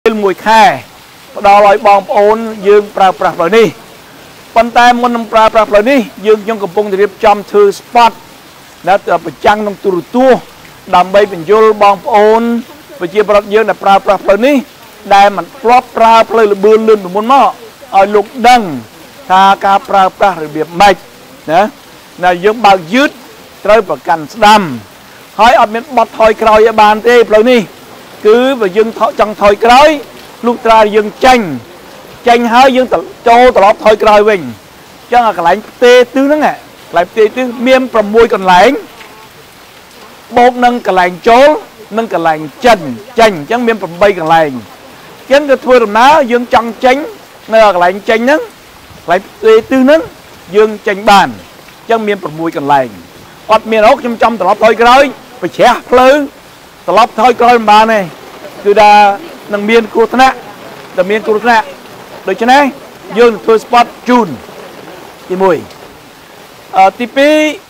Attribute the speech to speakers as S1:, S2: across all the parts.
S1: mùi khai đó là bom ôn dương pra pra rồi đi phần tay môn năm pra pra rồi đi dương trong cặp bông thì điệp trong thư spot đã từ bờ trăng trong turu tua đầm bay bình vô bom ôn và chia bọt dương là pra pra rồi đi đại mặt flop pra pra là bươn lên một môn mỏ ở lục đằng tha ca pra pra rồi biệt mạch nè là dương bao dứt rơi vào cành đầm hỏi ở miền bọt thôi còi ở bàn tê rồi đi cứ và dương thọ trong thôi còi lúc ra dương tranh hơi dương cho tao lót thôi còi mình cho là cái lạnh tê tứ nó nghe lại tê tứ miêm from môi còn lạnh bột nâng cái lạnh chố nâng cái lạnh tranh chẳng miêm from bay còn lạnh cái thua làm ná dương trong tranh nơi cái lạnh tranh nó lại tê tứ nó dương tranh bàn chẳng miêm from môi còn lạnh ọt miền ốc trong tao lót thôi còi phải chè lư tao lót thôi còi bà này cứ đa nâng miên cô thân ạ tầm miên cô thân ạ được chưa này dương thôi spot chun thì mùi tipi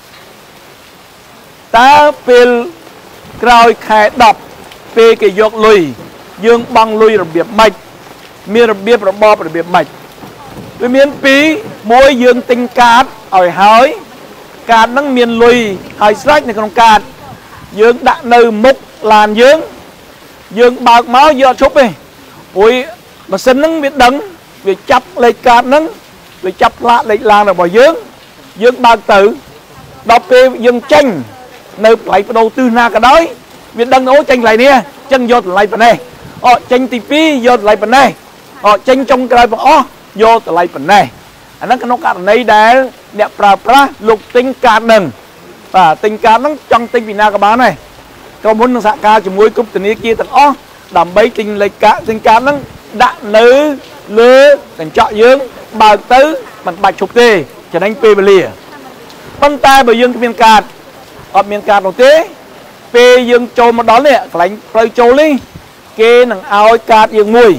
S1: ta pel còi khai đập pe cái giọt lùi dương băng lùi rồi biệt mạch miên rồi biệt rồi bo rồi biệt mạch với miên pí môi dương tinh cát ở hói cát nâng miên lùi hai sách này còn cát dương đã nơi mục làn dương bạc máu do chúc đi ui mà xin nâng biết đấng vì chấp lấy cát nâng vì chấp lạ lấy làng là bỏ dương bạc tử đọc về dương tranh nơi lại đầu tư na cả đói biết đấng ố tranh lại nè chân vô lại phần này tranh tì phí vô lại phần này tranh trong cái phần vô lại phần này anh nó cát này để đẹp pra lục tinh cát đừng và tinh cát nó trong tinh vì na cả bán này có muốn xạ ca chỉ muối cúp tình kia tận đầm bấy tinh lấy cá tinh cá nó đạn nữ lứa thành trọ dương bờ tứ mặt bạch chục tê trở nên pê bê lìa băng tay bởi dương miền cát ở miền cát đầu tế pê dương trôi một đó nè lạnh phơi trôi đi kê nằng ao cát dương mùi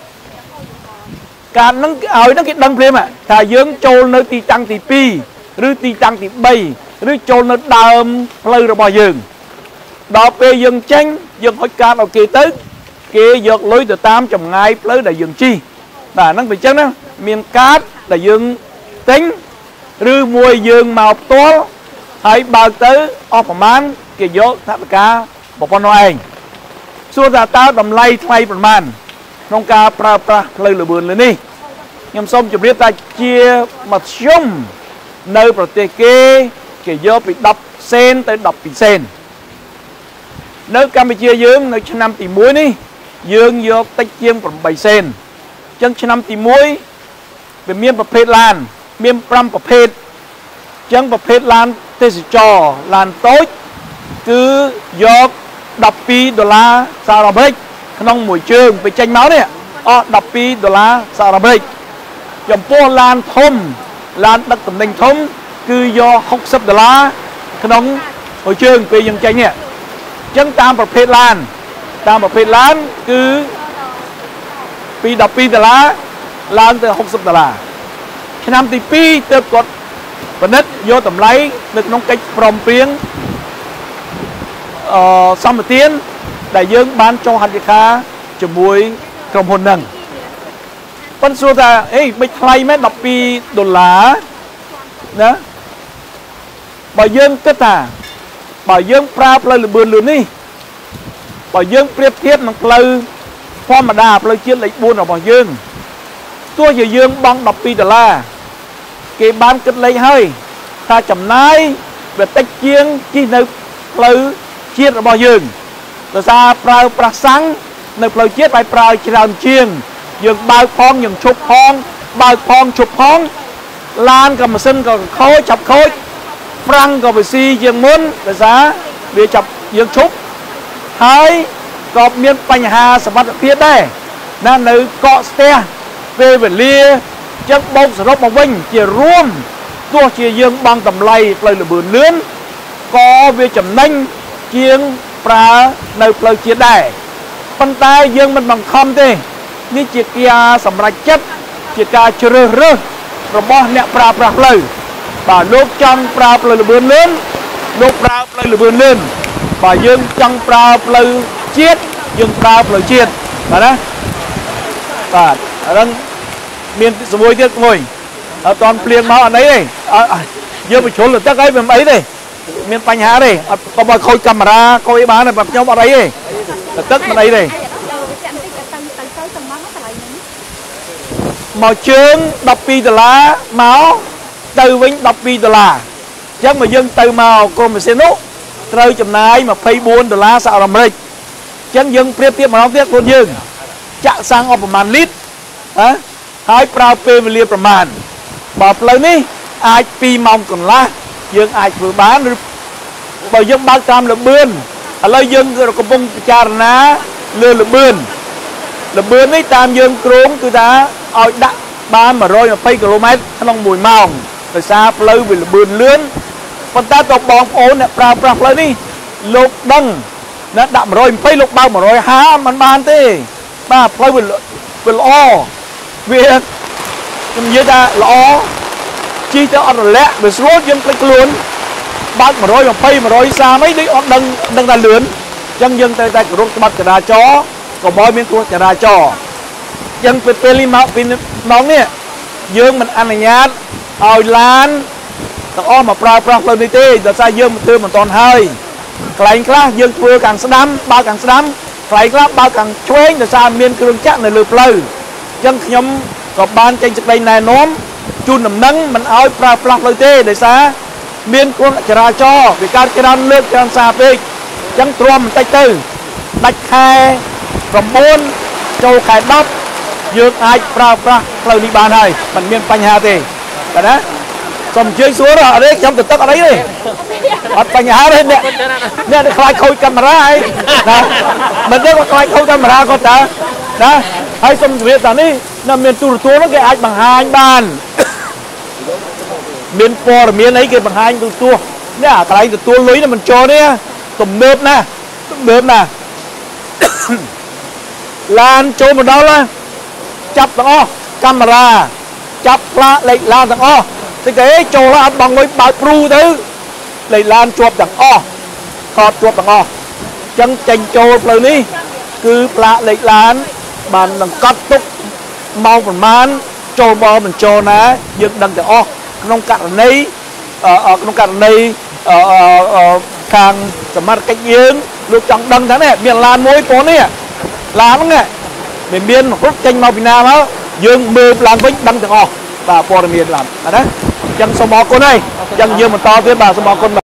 S1: cát nó ao nó cái đăng thêm thà dương trôi nơi tì tăng tì pi rư tì tăng tì bay rư trôi nơi đầm phơi rồi bò dương đó về dương tranh dương hỏi ca vào kỳ tới kia giọt lối từ 8 ngày tới là dương chi là nó bị chân đó miền cát là dương tính rư mùi dương màu tố hãy bao tới man kia giọt tháp ca một con noai xua ra tao đầm lay thay phần màn nông ca pra lời lửa bươn lên đi nhằm xong chụp biết ta chia mặt sông nơiប្រទេសគេគេយកពី10 sen tới 12 sen nơi Campuchia dương nơi năm tỷ muối ní dương vô tách chiêm from 7 sen chân năm tỷ muối về miềnประเภท lan miền 5 ประเภท chân ประเภท lan เทศจร lan โต๊ดคือយក$12សហរដ្ឋអាមេរិកក្នុងមួយជើងไปចេញមកនេះ$12សហរដ្ឋអាមេរិកចំពោះ lan ធំ lan ដឹកតំណែងធំគឺយក$60ក្នុងមួយជើងពេលយើងចេញនេះចឹងតាមប្រភេទឡានគឺពី$12ឡើងទៅ$60ឆ្នាំទី2ទើបគាត់ពិនិត្យយកតម្លៃនៅក្នុងកិច្ចព្រមព្រៀងសម្បទានដែលយើងបានចុះហត្ថលេខាជាមួយក្រុមហ៊ុនហ្នឹងប៉ុន្តែសួរថាមិនថ្លៃមែន$12ណាបើយើងគិតថាបើយើងប្រើផ្លូវលឿននេះបើយើងប្រៀបធៀបនឹងផ្លូវធម្មតាផ្លូវជាតិលេខ 4 របស់យើងទោះជាយើងបង់$12គេបានគិតលេខហើយថាចំណាយវាតិចជាងជិះនៅផ្លូវជាតិរបស់យើងដោយសារប្រើប្រាស់សាំងនៅផ្លូវជាតិឲ្យប្រើច្រើនជាងយើងបើកផងយើងឈប់ផងបើកផងឈប់ផងឡានក៏ម៉ាស៊ីនក៏ខូចចាប់ខូចហ្វ្រាំងក៏វាស៊ីជាងមុនដោយសារវាចាប់យើងឈប់ហើយក៏មានបញ្ហាសុវត្ថិភាពដែរណានៅកកស្ទះពេលវេលាចឹងបោកសរុបមកវិញជារួមទោះជាយើងបង់តម្លៃផ្លូវលបឿនលឿនក៏វាចំណេញជាងប្រើនៅផ្លូវជាតិដែរប៉ុន្តែយើងមិនបង្ខំទេនេះជាការសម្រេចចិត្តជាការជ្រើសរើសរបស់អ្នកប្រើប្រាស់ផ្លូវបាទលោកចង់ប្រើផ្លូវលបឿនលឿនលោកប្រើផ្លូវលបឿនលឿនបើយើងចង់ប្រើផ្លូវជាតិយើងប្រើផ្លូវជាតិបាទណាបាទអាហ្នឹងមានសមួយទៀតមួយអត់តន់ភ្លៀងមកអត់អីទេយើងបញ្ជ្រុលទឹកអីមិនអីទេមានបញ្ហាទេអត់កុំឲ្យខូចកាមេរ៉ាខូចអីបានទេបាទខ្ញុំអត់អីទេទឹកមិនអីទេមកជើង$12មកទៅវិញ$12អញ្ចឹងមកយើងទៅមកក្រុមម៉ាស៊ីននោះត្រូវចំណាយ$24សហរដ្ឋអាមេរិកអញ្ចឹងយើងប្រៀបធៀបម្ដងទៀតខ្លួនយើងចាក់សាំងអស់ប្រមាណលីត្រហើយប្រើពេលវេលាប្រមាណបើផ្លូវនេះអាច2ម៉ោងកន្លះយើងអាចធ្វើបានឬបើយើងបើកតាមលបឿនឥឡូវយើងកំពុងពិចារណាលើលបឿននេះតាមយើងគ្រោងគឺថាឲ្យដាក់បាន120គីឡូម៉ែត្រក្នុង1ម៉ោងដោយសារផ្លូវវាលបឿនលឿនប៉ុន្តែតើបងប្អូនអ្នកប្រើប្រាស់ផ្លូវនេះលោកដឹងណាដាក់120លោកបើក150មិនបានទេបាទផ្លូវវាល្អវាខ្ញុំនិយាយថាល្អជិះទៅអត់រលាក់វាស្រួលយើងភ្លេចខ្លួនបើក120 130អីដូចអត់ដឹងថាលឿនអញ្ចឹងយើងត្រូវតែគោរពច្បាប់ចរាចរណ៍កុំឲ្យមានគ្រោះចរាចរណ៍អញ្ចឹងពេលនេះមកពីម៉ោងនេះយើងមិនអនុញ្ញាតឲ្យឡានទាំងអស់មកប្រើប្រាស់ផ្លូវនេះទេដោយសារយើងធ្វើមិនទាន់ហើយកន្លែងខ្លះយើងធ្វើខាងស្ដាំបើកខាងស្ដាំកន្លែងខ្លះបើកខាងឆ្វេងដោយសារមានគ្រឿងចក្រនៅលើផ្លូវអញ្ចឹងខ្ញុំក៏បានចេញសេចក្តីណែនាំជូនដំណឹងមិនឲ្យប្រើប្រាស់ផ្លូវទេដោយសារមានគ្រោះចរាចរណ៍វាកើតច្រើនលើកច្រើនសារពេកអញ្ចឹងទ្រាំបន្តិចទៅដាច់ខែ9ចូលខែ10យើងអាចប្រើប្រាស់ផ្លូវនេះបានហើយមិនមានបញ្ហាទេបាទណាសូមអញ្ជើញសួរអត់ទេខ្ញុំទៅទឹកអត់អីទេអត់បញ្ហាទេអ្នកខ្លាចខូចកាមេរ៉ាអីណាមិនដឹងខ្លាចខូចកាមេរ៉ាក៏តើណាហើយសូមជម្រាបថានេះនៅមានទូរទស្សន៍នោះគេអាចបង្ហាញបានមានព័ត៌មានអីគេបង្ហាញទូរទស្សន៍នេះអាកន្លែងទទួលលុយនេះមិនចូលនេះទំនើបណាឡានចូលមកដល់ចាប់ទាំងអស់កាមេរ៉ាចាប់ផ្លាកលេខឡានទាំងអស់តែគេចូលអត់បង់លុយបើកព្រូទៅលេខឡានជាប់ទាំងអស់ថតជាប់ទាំងអស់អញ្ចឹងចេញចូលផ្លូវនេះគឺផ្លាកលេខឡានបាននឹងកត់ទុកម៉ោងប្រមាណចូលមកមិនចូលណាយើងដឹងទាំងអស់ក្នុងករណីខាងសមត្ថកិច្ចយើងលោកចង់ដឹងថានេះមានឡានមួយប៉ុណ្នេះឡានហ្នឹងមិនមានរត់ចេញមកពីណាមកយើងមើលឡើងវិញដឹងទាំងអស់បាទព័ត៌មានឡានបាទណាអញ្ចឹងសូមអរគុណហើយអញ្ចឹងយើងបន្តទៀតបាទសូមអរគុណ